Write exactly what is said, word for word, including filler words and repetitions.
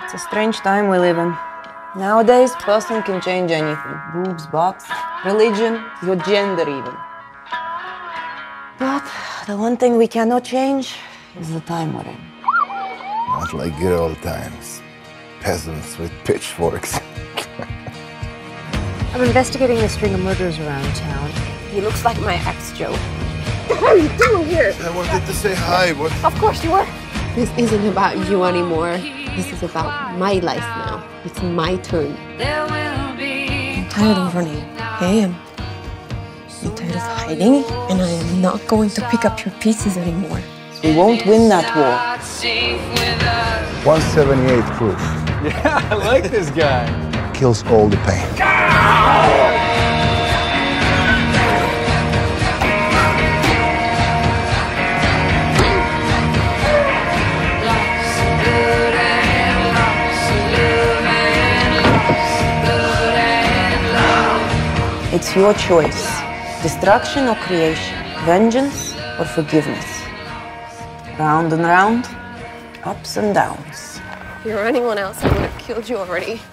It's a strange time we live in. Nowadays, person can change anything. Boobs, butts, religion, your gender even. But the one thing we cannot change is the time we're in. Not like good old times. Peasants with pitchforks. I'm investigating the string of murders around town. He looks like my ex, Joe. What are you doing here? I wanted to say hi. What? Of course you were. This isn't about you anymore. This is about my life now. It's my turn. I'm tired of running. Hey, I'm, I'm tired of hiding, and I am not going to pick up your pieces anymore. We won't win that war. one seventy-eight proof. Yeah, I like this guy. Kills all the pain. It's your choice. Destruction or creation. Vengeance or forgiveness. Round and round, ups and downs. If you were anyone else, I would have killed you already.